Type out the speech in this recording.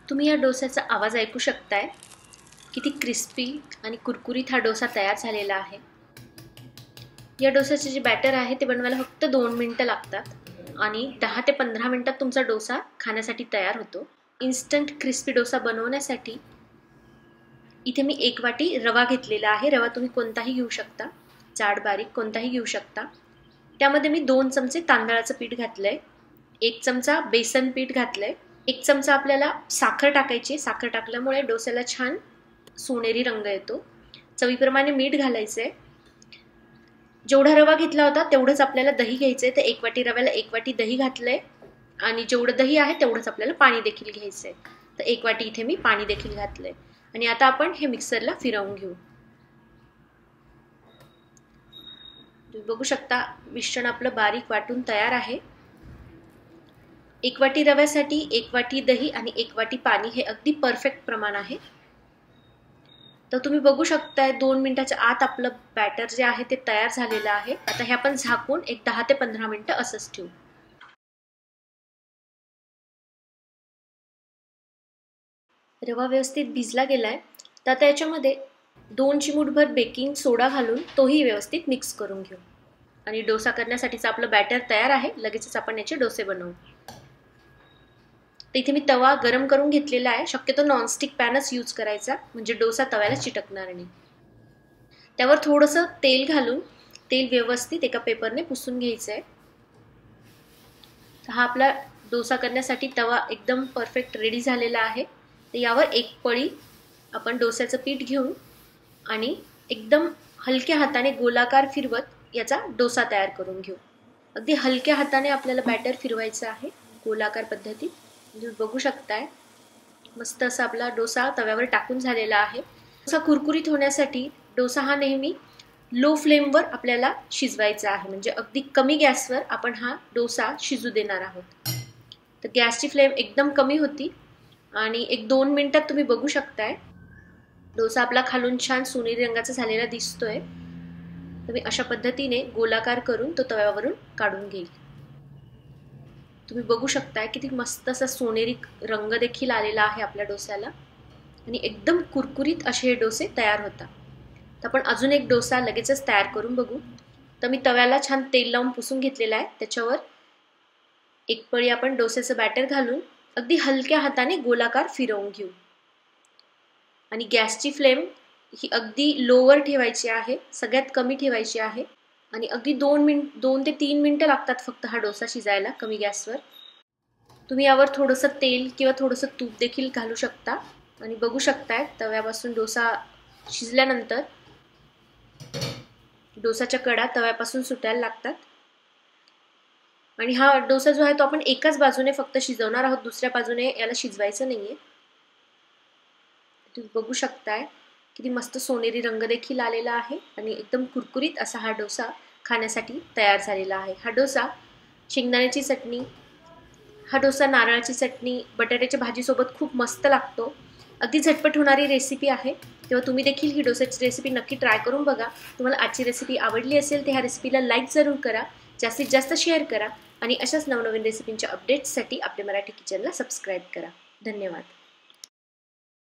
तुम्ही या डोस्याचा आवाज ऐकू शकताय। किती क्रिस्पी आणि कुरकुरीत हा डोसा तयार झालेला आहे। या डोस्याचे जे बॅटर आहे ते बनवायला फक्त 2 मिनिटं लागतात आणि 10 ते 15 मिनिटात तुमचा डोसा खाण्यासाठी तयार होतो। इन्स्टंट क्रिस्पी डोसा बनवण्यासाठी इथे मी 1 वाटी रवा घेतलेला आहे। रवा तुम्ही कोणताही घेऊ शकता, जाड बारीक कोणताही घेऊ शकता। त्यामध्ये मी 2 चमचे तांदळाचं पीठ घातलंय, 1 चमचा बेसन पीठ घातलंय, 1 चमचा आपल्याला साखर टाकायची। साखर टाकल्यामुळे डोस्याला छान सोनेरी रंग येतो। चवीप्रमाणे मीठ घालायचंय। जेवढा रवा घेतला होता तेवढंच आपल्याला दही घ्यायचंय। तर 1 वाटी रव्याला 1 वाटी दही घातलंय आणि जेवढं दही आहे तेवढंच आपल्याला पाणी देखील घ्यायचंय। तर 1 वाटी इथे मी पाणी देखील घातलंय आणि आता आपण हे मिक्सरला फिरवून घेऊ। तुम्ही बघू शकता मिश्रण आपलं बारीक वाटून तयार आहे। 1 वाटी रव्यासाठी 1 वाटी दही आणि 1 वाटी पाणी हे अगदी परफेक्ट प्रमाण आहे। तर तुम्ही बघू शकताय 2 मिनिटाच्या आत आपलं बॅटर जे आहे ते तयार झालेलं आहे। आता हे आपण झाकून एक 10 ते 15 मिनिटं असंच ठेवू। रवा व्यवस्थित भिजला गेलाय। तर आता याच्यामध्ये 2 चिमूटभर बेकिंग सोडा घालून तोही व्यवस्थित मिक्स करून घेऊ आणि डोसा करण्यासाठीचं आपलं बॅटर तयार आहे। लगेचच आपण याचे डोसे बनवू। इथे मी तवा गरम करून घेतलेला आहे। शक्यतो नॉनस्टिक पॅनच यूज करायचा म्हणजे डोसा तव्याला चिटकणार नाही। त्यावर थोडंसं तेल घालून तेल व्यवस्थित एका पेपरने पुसून घ्यायचंय। हा आपला डोसा करण्यासाठी तवा एकदम परफेक्ट रेडी झालेला आहे। तर यावर एक पळी आपण डोस्याचं पीठ घेऊन आणि एकदम हलक्या हाताने गोलाकार फिरवत याचा डोसा तयार करून घेऊ। अगदी हलक्या हाताने आपल्याला बॅटर फिरवायचं आहे गोलाकार पद्धतीत। तुम्ही बघू शकताय मस्त असा आपला डोसा तव्यावर टाकून झालेला आहे। डोसा कुरकुरीत होण्यासाठी डोसा हा नेहमी लो फ्लेमवर आपल्याला शिजवायचा आहे, म्हणजे अगदी कमी गॅसवर आपण हा डोसा शिजू देणार आहोत। तर गॅसची फ्लेम एकदम कमी होती आणि एक 2 मिनिटात तुम्ही बघू शकताय डोसा आपला खालून छान सोनेरी रंगाचा झालेला दिसतोय। तर मी अशा पद्धतीने गोलाकार करून तो तव्यावरून काढून घेईल। तुम्ही बघू शकताय किती मस्त असा सोनेरी रंग देखील आलेला आहे आपल्या डोस्याला आणि एकदम कुरकुरीत असे हे डोसे तयार होतात। तर आपण अजून एक डोसा लगेचच तयार करून बघू। तर मी तव्याला छान तेल लावून पुसून घेतलेला आहे। त्याच्यावर एक पळी आपण डोस्याचं बॅटर घालून अगदी हलक्या हाताने गोलाकार फिरवून घेऊ आणि गॅसची फ्लेम ही अगदी लोवर ठेवायची आहे, सगळ्यात कमी ठेवायची आहे आणि अगदी 2 ते 3 मिनिटं लागतात फक्त हा डोसा शिजायला कमी गॅसवर। तुम्ही यावर थोडंसं तेल किंवा थोडंसं तूप देखील घालू शकता आणि बघू शकताय तव्यापासून डोसा शिजल्यानंतर डोसाच्या कडा तव्यापासून सुटायला लागतात आणि हा डोसा जो आहे तो आपण एकाच बाजूने फक्त शिजवणार आहोत, दुसऱ्या बाजूने याला शिजवायचं नाहीये। तुम्ही बघू शकताय किती मस्त सोनेरी रंग देखील आलेला आहे आणि एकदम कुरकुरीत असा हा डोसा खाण्यासाठी तयार झालेला आहे। हा डोसा शेंगदाण्याची चटणी, हा डोसा नारळाची चटणी, बटाट्याच्या भाजीसोबत खूप मस्त लागतो। अगदी झटपट होणारी रेसिपी आहे। तेव्हा तुम्ही देखील ही डोस्याची रेसिपी नक्की ट्राय करून बघा। तुम्हाला आजची रेसिपी आवडली असेल तर ह्या रेसिपीला लाईक जरूर करा, जास्तीत जास्त शेअर करा आणि अशाच नवनवीन रेसिपींच्या अपडेट्ससाठी आपल्या मराठी किचनला सबस्क्राईब करा। धन्यवाद।